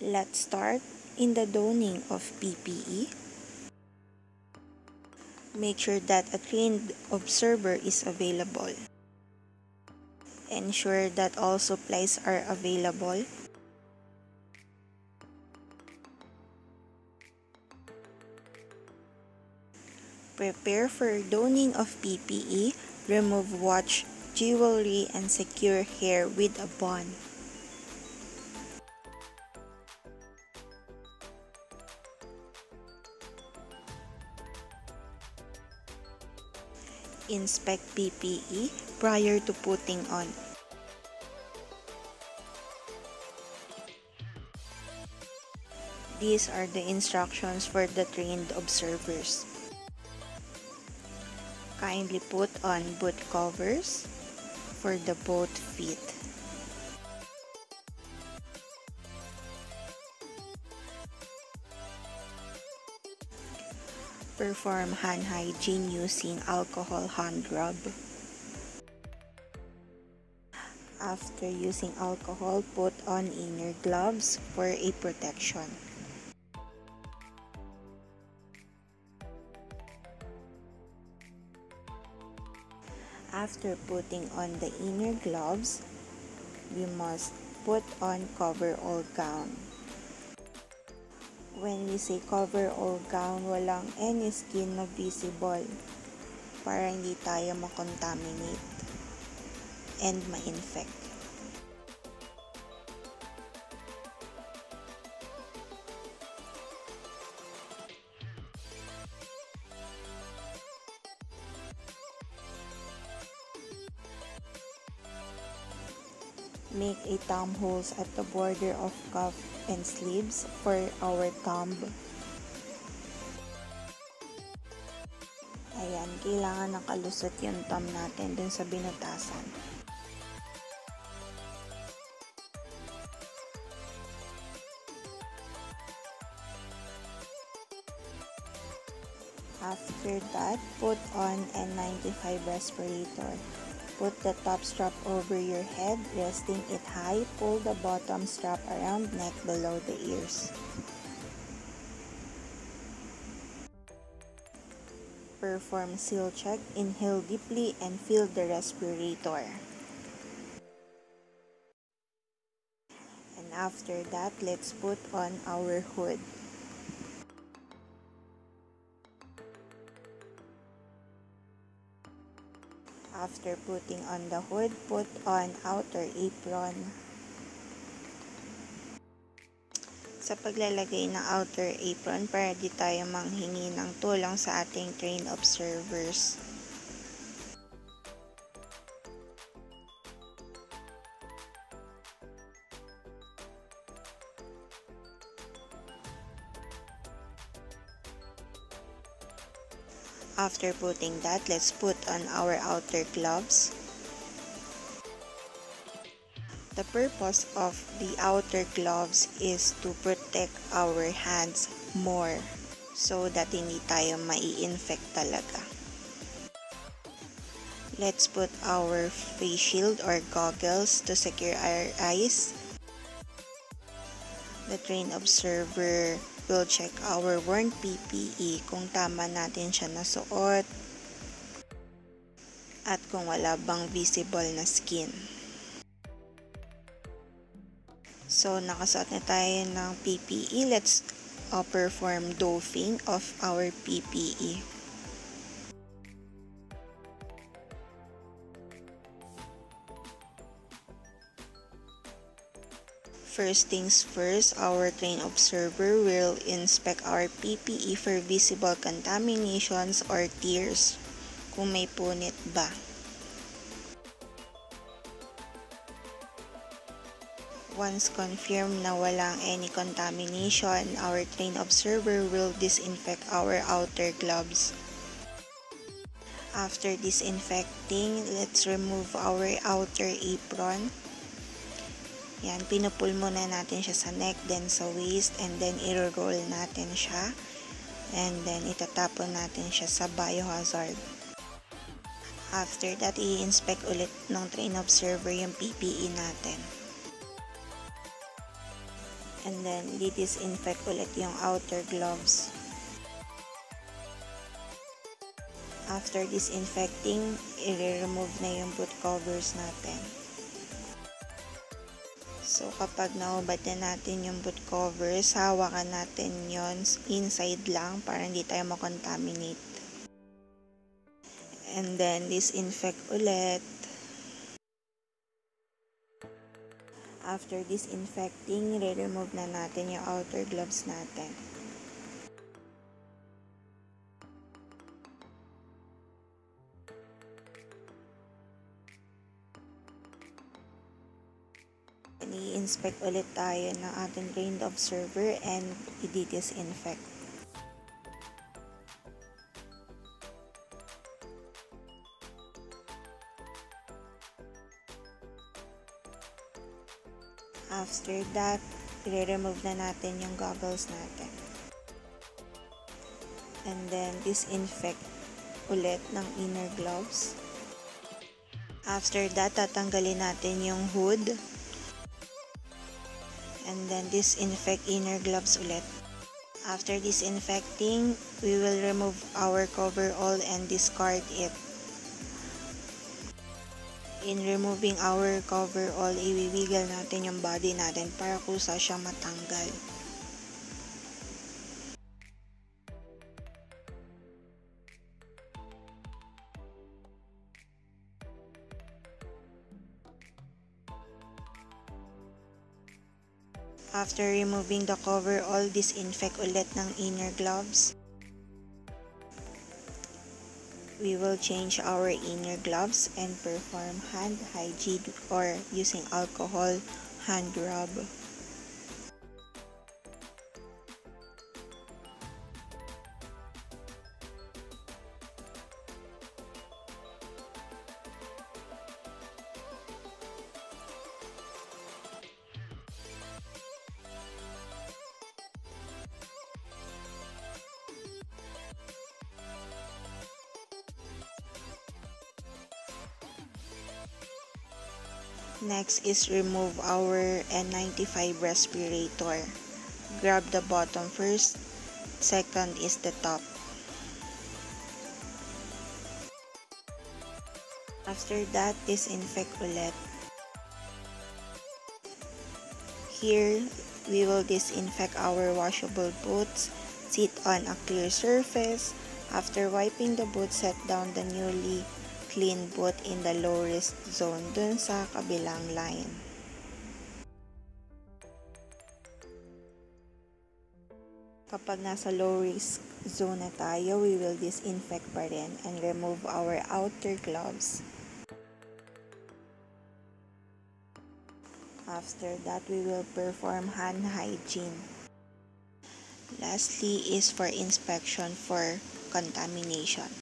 Let's start in the donning of PPE. Make sure that a trained observer is available. Ensure that all supplies are available. Prepare for donning of PPE. Remove watch, jewelry, and secure hair with a bond. Inspect PPE prior to putting on. These are the instructions for the trained observers. Kindly put on boot covers for the both feet. Perform hand hygiene using alcohol hand rub. After using alcohol, put on inner gloves for a protection. After putting on the inner gloves, we must put on coverall gown. When we say coverall gown, walang any skin na visible para hindi tayo makontaminate and ma-infect. Make a thumb holes at the border of cuff and sleeves for our thumb. Ayan, kailangan nakalusot yung thumb natin dun sa binutasan. After that, put on N95 respirator. Put the top strap over your head, resting it high. Pull the bottom strap around neck below the ears. Perform seal check. Inhale deeply and fill the respirator. And after that, let's put on our hood. After putting on the hood, put on outer apron. Sa paglalagay ng outer apron, para di tayo manghingi ng tulong sa ating trained observers. After putting that, let's put on our outer gloves. The purpose of the outer gloves is to protect our hands more so that hindi tayo mai-infect talaga. Let's put our face shield or goggles to secure our eyes. The trained observer will check our worn PPE kung tama natin siya nasuot at kung wala bang visible na skin. So, nakasuot na tayo ng PPE. Let's perform doffing of our PPE. First things first, our trained observer will inspect our PPE for visible contaminations or tears, kung may punit ba. Once confirmed na walang any contamination, our trained observer will disinfect our outer gloves. After disinfecting, let's remove our outer apron. Yan, pinupul muna natin siya sa neck, then sa waist, and then i-roll natin siya. And then itatapon natin siya sa biohazard. After that, i-inspect ulit ng trained observer yung PPE natin. And then, disinfect ulit yung outer gloves. After disinfecting, i-remove na yung boot covers natin. So, kapag naubad na natin yung boot covers, hawakan natin yon inside lang para hindi tayo makontaminate. And then, disinfect ulit. After disinfecting, re-remove na natin yung outer gloves natin. I-inspect ulit tayo ng ating rain observer and i-disinfect. After that, i-remove na natin yung goggles natin. And then, disinfect ulit ng inner gloves. After that, tatanggalin natin yung hood. And then, disinfect inner gloves ulit. After disinfecting, we will remove our coverall and discard it. In removing our coverall, iwiwiggle natin yung body natin para kusa siyang matanggal. After removing the coverall, disinfect ulit ng inner gloves. We will change our inner gloves and perform hand hygiene or using alcohol hand rub. Next is remove our N95 respirator. Grab the bottom first, second is the top. After that, disinfect ulit. Here, we will disinfect our washable boots. Sit on a clear surface. After wiping the boot, set down the newly clean boot in the low risk zone dun sa kabilang line. Kapag nasa low risk zone na tayo, we will disinfect pa rin and remove our outer gloves. After that, we will perform hand hygiene. Lastly is for inspection for contamination.